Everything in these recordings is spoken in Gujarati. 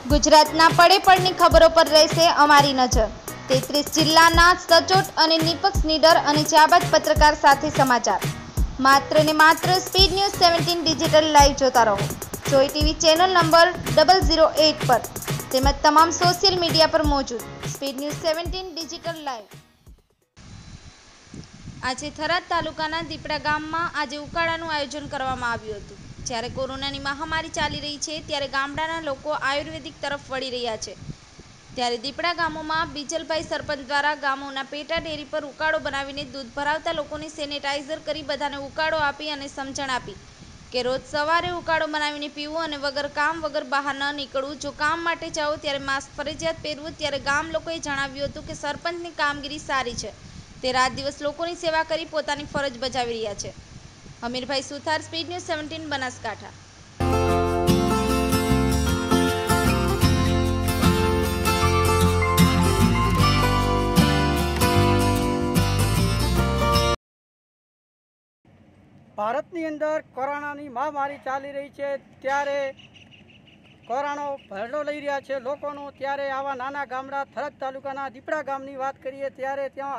ગુજરાતના પડે પડની ખબરો પર રહેશે અમારી નજર। 33 જિલ્લાના સચોટ અને નિષ્પક્ષ નીડર અને જાબાજ પત્રકાર સાથે સમાચાર। માત્ર ને માત્ર સ્પીડ ન્યૂઝ 17 ડિજિટલ લાઈવ જોતા રહો। જોઈ ટીવી ચેનલ નંબર 008 પર તેમજ તમામ સોશિયલ મીડિયા પર મોજૂદ સ્પીડ ન્યૂઝ 17 ડિજિટલ લાઈવ। આજે થરાદ તાલુકાના દીપડા ગામમાં આજે ઉકાળાનું આયોજન કરવામાં આવ્યું હતું। જ્યારે કોરોનાની મહામારી ચાલી રહી છે ત્યારે ગામડાના લોકો આયુર્વેદિક તરફ વળી રહ્યા છે। ત્યારે દીપડા ગામોમાં બીજલભાઈ સરપંચ દ્વારા ગામોના પેટા ડેરી પર ઉકાળો બનાવીને દૂધ ભરાવતા લોકોને સેનેટાઈઝર કરી બધાને ઉકાળો આપી અને સમજણ આપી કે રોજ સવારે ઉકાળો બનાવીને પીવું અને વગર કામ વગર બહાર ન નીકળવું। જો કામ માટે જાઓ ત્યારે માસ્ક ફરજિયાત પહેરવું। ત્યારે ગામ લોકોએ જણાવ્યું હતું કે સરપંચની કામગીરી સારી છે, તે રાત દિવસ લોકોની સેવા કરી પોતાની ફરજ બજાવી રહ્યા છે। Hamirbhai Suthar, speed news 17 Banaskantha. ભારતની અંદર કોરોનાની મહામારી ચાલી રહી છે ત્યારે કોરોના ભરડો લઈ રહ્યા છે લોકોનું। ત્યારે આવા નાના ગામડા થરાદ તાલુકાના દીપડા ગામની વાત કરીએ ત્યારે ત્યાં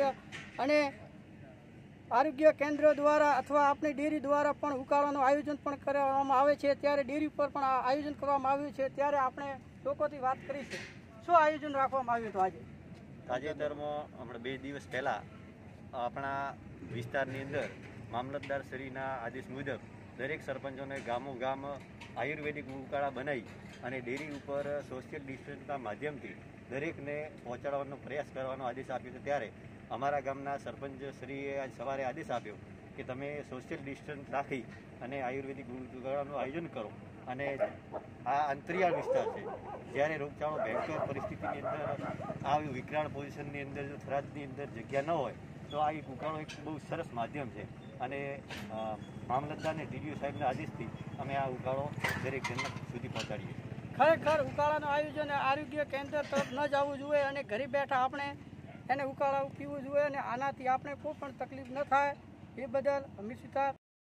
આરોગ્ય કેન્દ્ર દ્વારા અથવા આપણી ડેરી દ્વારા પણ ઉકાળાનું આયોજન પણ કરવામાં આવે છે। ત્યારે ડેરી પર પણ આયોજન કરવામાં આવ્યું છે। ત્યારે આપણે લોકોથી વાત કરીશું, શું આયોજન રાખવામાં આવ્યું હતું આજે? તાજેતરમાં હમણાં 2 દિવસ પહેલાં આપણા વિસ્તારની અંદર મામલતદાર શ્રીના આદેશ મુજબ દરેક સરપંચોને ગામો ગામ આયુર્વેદિક ઉકાળા બનાવી અને ડેરી ઉપર સોશિયલ ડિસ્ટન્સના માધ્યમથી દરેકને પહોંચાડવાનો પ્રયાસ કરવાનો આદેશ આપ્યો છે। ત્યારે અમારા ગામના સરપંચ શ્રીએ આજ સવારે આદેશ આપ્યો કે તમે સોશિયલ ડિસ્ટન્સ રાખી અને આયુર્વેદિક ઉકાળાનું આયોજન કરો। અને આ અંતરિયાળ વિસ્તાર છે, જ્યારે રોગચાળો ભયંકર પરિસ્થિતિની અંદર આવી વિકરાળ પોઝિશનની અંદર જો થરાદની અંદર જગ્યા ન હોય તો આ એક ઉકાળો એક બહુ સરસ માધ્યમ છે। અને મામલતદાર અને ડીડીઓ સાહેબના આદેશથી અમે આ ઉકાળો દરેક જન સુધી પહોંચાડીએ। ખરેખર ઉકાળાનું આયોજન આરોગ્ય કેન્દ્ર તરફ ન જવું જોઈએ અને ઘરે બેઠા આપણે એને ઉકાળા પીવું જોઈએ અને આનાથી આપણે કોઈ પણ તકલીફ ન થાય, એ બદલ હમીર સુથાર